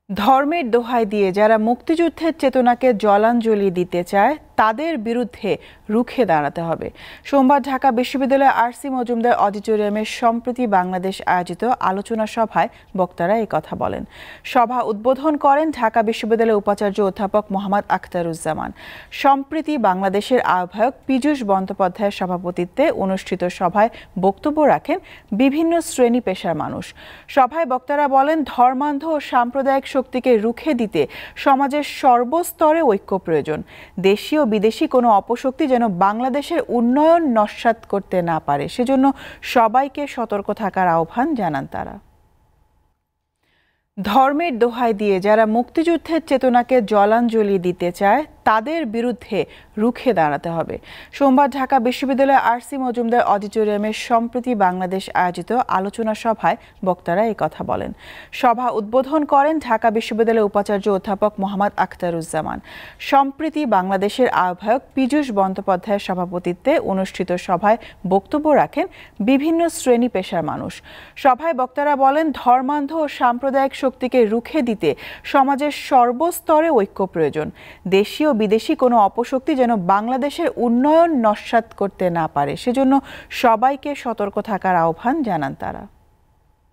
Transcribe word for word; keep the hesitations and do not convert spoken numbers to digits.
ধর্মের দোহাই দিয়ে যারা মুক্তিযুদ্ধের চেতনাকে জলাঞ্জলি দিতে চায় তাদের বিরুদ্ধে রুখে দাঁড়াতে হবে। সোমবার ঢাকা বিশ্ববিদ্যালয়ের আরসি মজুমদার অডিটোরিয়ামে সম্প্রতি বাংলাদেশ আয়োজিত আলোচনা সভায় বক্তারা এই কথা বলেন। সভা উদ্বোধন করেন ঢাকা বিশ্ববিদ্যালয়ের উপাচার্য অধ্যাপক মোহাম্মদ আখতারুজ্জামান। সম্প্রতি বাংলাদেশের আহ্বায়ক পীযূষ বন্দ্যোপাধ্যায়ের সভাপতিত্বে অনুষ্ঠিত সভায় বক্তব্য রাখেন বিভিন্ন শ্রেণী পেশার মানুষ। সভায় বক্তারা বলেন, ধর্মান্ধ ও সাম্প্রদায়িক শক্তিকে রুখে দিতে সমাজের সর্বস্তরে ঐক্য প্রয়োজন। দেশীয় বিদেশি কোনো অপশক্তি যেন বাংলাদেশের উন্নয়ন নস্যাৎ করতে না পারে, সেজন্য সবাইকে সতর্ক থাকার আহ্বান জানান তারা। ধর্মের দোহাই দিয়ে যারা মুক্তিযুদ্ধের চেতনাকে জলাঞ্জলি দিতে চায় তাদের বিরুদ্ধে রুখে দাঁড়াতে হবে। সোমবার ঢাকা বিশ্ববিদ্যালয়ের আরসি মজুমদার অডিটোরিয়ামে সম্প্রতি বাংলাদেশ আয়োজিত আলোচনা সভায় বক্তারা এই কথা বলেন। সভা উদ্বোধন করেন ঢাকা বিশ্ববিদ্যালয়ের উপাচার্য অধ্যাপক মোহাম্মদ আখতারুজ্জামান। সম্প্রতি বাংলাদেশের আহ্বায়ক পীযূষ বন্দ্যোপাধ্যায়ের সভাপতিত্বে অনুষ্ঠিত সভায় বক্তব্য রাখেন বিভিন্ন শ্রেণী পেশার মানুষ। সভায় বক্তারা বলেন, ধর্মান্ধ ও সাম্প্রদায়িক শক্তিকে রুখে দিতে সমাজের সর্বস্তরে ঐক্য প্রয়োজন। দেশীয় বিদেশি কোনো অপশক্তি যেন বাংলাদেশের উন্নয়ন নস্যাৎ করতে না পারে, সেজন্য সবাইকে সতর্ক থাকার আহ্বান জানান তারা।